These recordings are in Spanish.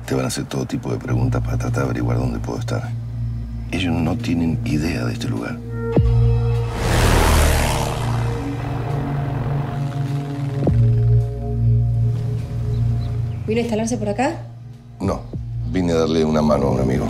Te van a hacer todo tipo de preguntas para tratar de averiguar dónde puedo estar. Ellos no tienen idea de este lugar. ¿Vino a instalarse por acá? No, vine a darle una mano a un amigo.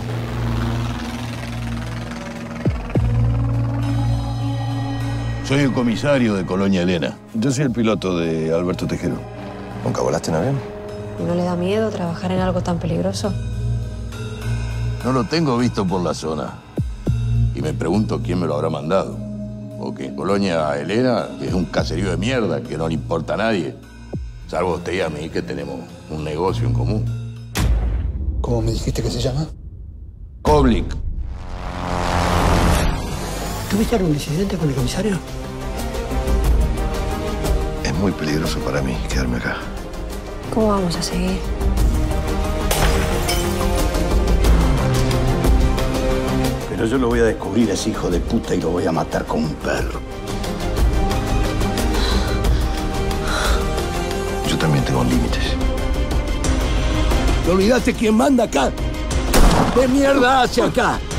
Soy el comisario de Colonia Elena. Yo soy el piloto de Alberto Tejero. ¿Nunca volaste en avión? ¿Y no le da miedo trabajar en algo tan peligroso? No lo tengo visto por la zona. Y me pregunto quién me lo habrá mandado. O que Colonia Elena es un caserío de mierda que no le importa a nadie. Salvo a usted y a mí, que tenemos un negocio en común. ¿Cómo me dijiste que se llama? Koblik. ¿Tuviste algún incidente con el comisario? Es muy peligroso para mí quedarme acá. ¿Cómo vamos a seguir? Pero yo lo voy a descubrir a ese hijo de puta y lo voy a matar como un perro. Yo también tengo límites. ¿Te olvidaste quién manda acá? ¿Qué mierda hace acá?